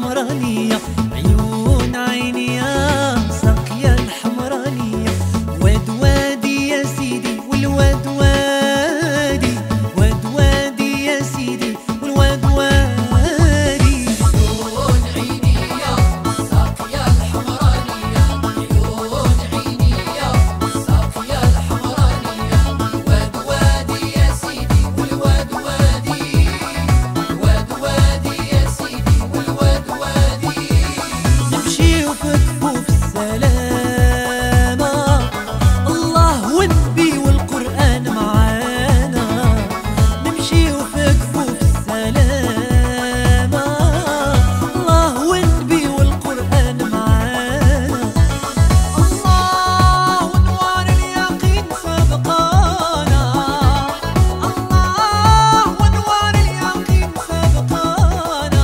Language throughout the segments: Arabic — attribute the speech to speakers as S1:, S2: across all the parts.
S1: الحمرانية، عيون عيني يا ساقية الحمرانية. واد وادي يا سيدي والواد وادي، واد وادي يا سيدي والواد وادي.
S2: عيون عيني يا ساقية الحمرانية، عيون عيني يا ساقية الحمرانية. واد وادي يا سيدي والواد وادي، واد وادي يا سيدي والواد وادي.
S1: نمشيو في كفوف السلامة، الله والنبي والقرآن معانا. نمشيو في كفوف السلامة، الله والنبي والقرآن معانا. الله ونوار اليقين سبقانا، الله ونوار اليقين سبقانا.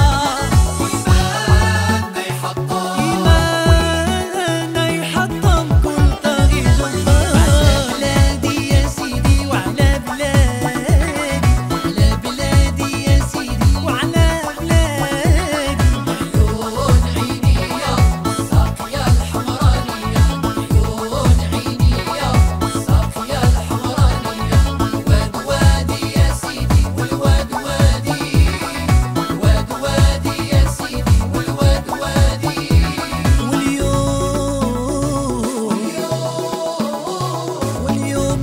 S2: إيماننا يحطم،
S1: إيماننا يحطم كل طاغي جبار. على بلادي يا سيدي وعلى بلادي، على بلادي يا سيدي وعلى بلادي.
S2: عيون عيني يا ساقية الحمرانية، عيون عيني يا ساقية الحمرانية. واد وادي يا سيدي والواد وادي، واد وادي يا سيدي والواد وادي.
S1: واليوم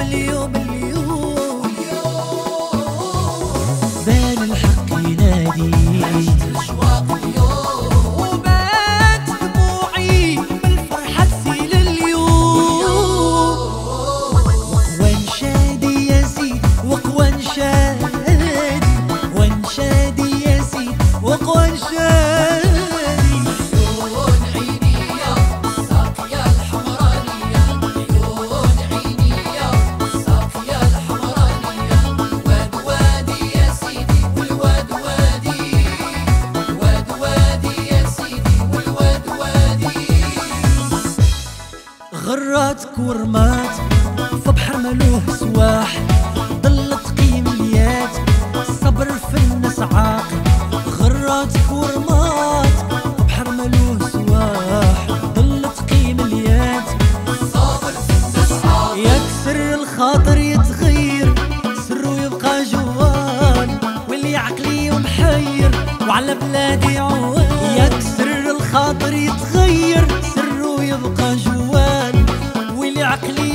S1: بان الحق ينادي،
S2: الأشواق اليوم
S1: وبات دموعي بالفرحة تسيل اليوم. وانشادي يا سيدي وقوى نشادي، وانشادي يا سيدي وقوى نشادي.
S2: عيون عيني يا ساقية الحمرانية، عيون عيني يا ساقية الحمرانية. واد وادي يا سيدي والواد وادي، واد وادي يا سيدي والواد وادي.
S1: غراتك ورمات في بحر ملوه سواح، ضلت قيميات الصبر في الناس عاقل. غراتك ورمات في بحر ملوه سواح، ضلت قيميات
S2: صابر في الناس عاقل.
S1: يكسر الخاطر يتغير سره يبقى جوال، واللي عقلي ومحير وعلى بلادي عوال. يكسر الخاطر يتغير سره يبقى جوال، واللي عقلي